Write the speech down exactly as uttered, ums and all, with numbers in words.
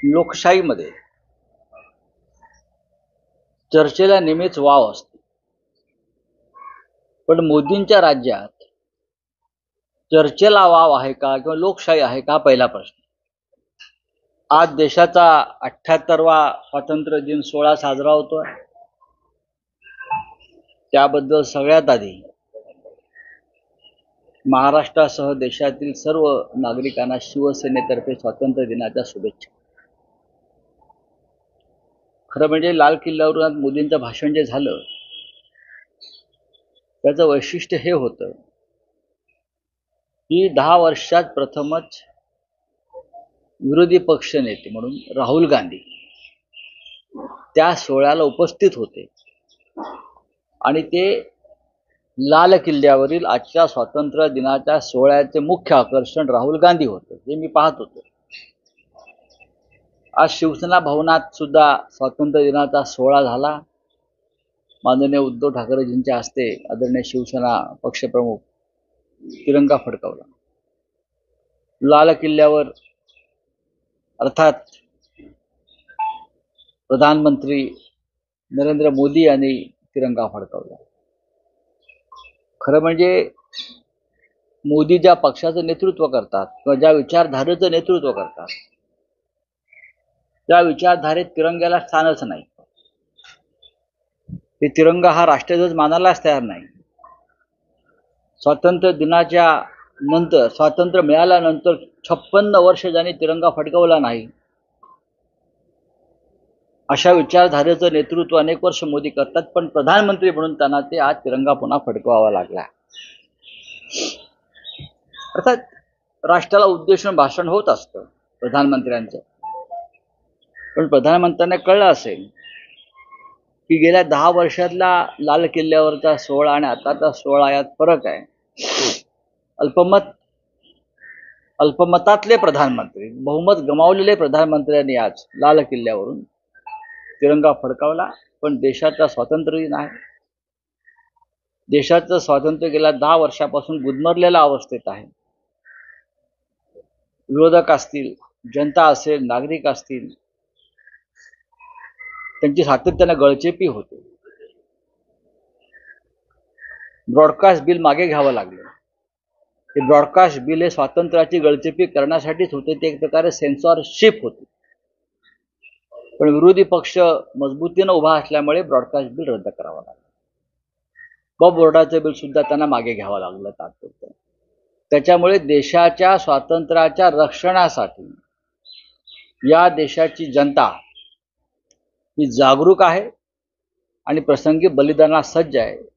लोकशाहीमध्ये चर्चेला नेहमीच वाव असते, पण मोदींच्या राज्यात चर्चेला वाव आहे का किंवा लोकशाही आहे का, पहिला प्रश्न. आज देशाचा अठ्ठ्याहत्तरवा स्वातंत्र्य दिन सोहळा साजरा होतोय. त्याबद्दल सगळ्यात आधी महाराष्ट्रासह देशातील सर्व नागरिकांना शिवसेनेतर्फे स्वातंत्र्य दिनाच्या शुभेच्छा. खरं म्हणजे लाल किल्ल्यावर मोदींचं भाषण जे झालं त्याचं वैशिष्ट्य हे होतं की दहा वर्षात प्रथमच विरोधी पक्ष नेते म्हणून राहुल गांधी त्या सोहळ्याला उपस्थित होते आणि ते लाल किल्ल्यावरील आजच्या स्वातंत्र्य दिनाच्या सोहळ्याचे मुख्य आकर्षण राहुल गांधी होते, हे मी पाहत होतो. आज शिवसेना भवनात सुद्धा स्वातंत्र्य दिनाचा सोहळा झाला. माननीय उद्धव ठाकरेजींच्या हस्ते आदरणीय शिवसेना पक्षप्रमुख तिरंगा फडकवला. लाल किल्ल्यावर अर्थात प्रधानमंत्री नरेंद्र मोदी यांनी तिरंगा फडकवला. खरं म्हणजे मोदी ज्या पक्षाचं नेतृत्व करतात किंवा ज्या विचारधारेचं नेतृत्व करतात त्या विचारधारेत तिरंग्याला स्थानच नाही. हे तिरंगा हा राष्ट्रध्वज मानायलाच तयार नाही. स्वातंत्र्य दिनाच्या नंतर, स्वातंत्र्य मिळाल्यानंतर छप्पन्न वर्ष ज्यांनी तिरंगा फडकवला नाही, अशा विचारधारेचं नेतृत्व अनेक वर्ष मोदी करतात, पण प्रधानमंत्री म्हणून त्यांना ते आज तिरंगा पुन्हा फडकवावा लागला. अर्थात राष्ट्राला उद्देशून भाषण होत असतं प्रधानमंत्र्यांचं, पण प्रधानमंत्र्यांना कळलं असेल की गेल्या दहा वर्षातला लाल किल्ल्यावरचा सोहळा आणि आताचा सोहळा यात फरक आहे. अल्पमत अल्पमतातले प्रधानमंत्री, बहुमत गमावलेले प्रधानमंत्र्यांनी आज लाल किल्ल्यावरून तिरंगा फडकावला. पण देशाचा स्वातंत्र्य दिन आहे. देशाचं स्वातंत्र्य गेल्या दहा वर्षापासून गुदमरलेल्या अवस्थेत आहे. विरोधक असतील, जनता असेल, नागरिक असतील, त्यांची सातत्याने गळचेपी होते. ब्रॉडकास्ट बिल मागे घ्यावं लागलं. हे ब्रॉडकास्ट बिल हे स्वातंत्र्याची गळचेपी करण्यासाठीच होते. ते एक प्रकारे सेन्सॉरशिप होती, पण विरोधी पक्ष मजबूतीनं उभा असल्यामुळे ब्रॉडकास्ट बिल रद्द करावं लागलं. वक्फ बोर्डाचं बिल सुद्धा त्यांना मागे घ्यावं लागलं तात्पुरतं. त्याच्यामुळे देशाच्या स्वातंत्र्याच्या रक्षणासाठी या देशाची जनता ही जागरूक आहे आणि प्रसंगी बलिदानास सज्ज आहे.